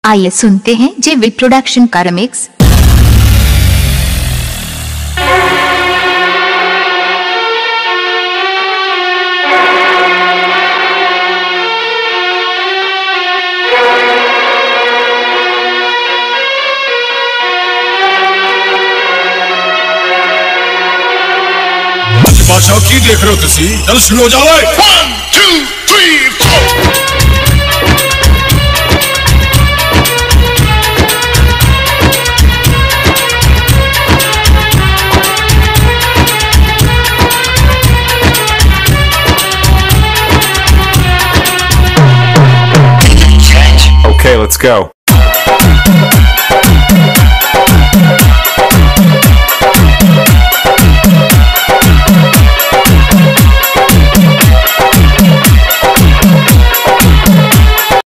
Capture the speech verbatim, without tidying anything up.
आइए सुनते हैं जेवी प्रोडक्शन का रिमिक्स। बादशाह की देख रहे हो तुसी? चल शुरू हो जाओ। One two three four. Okay, let's go.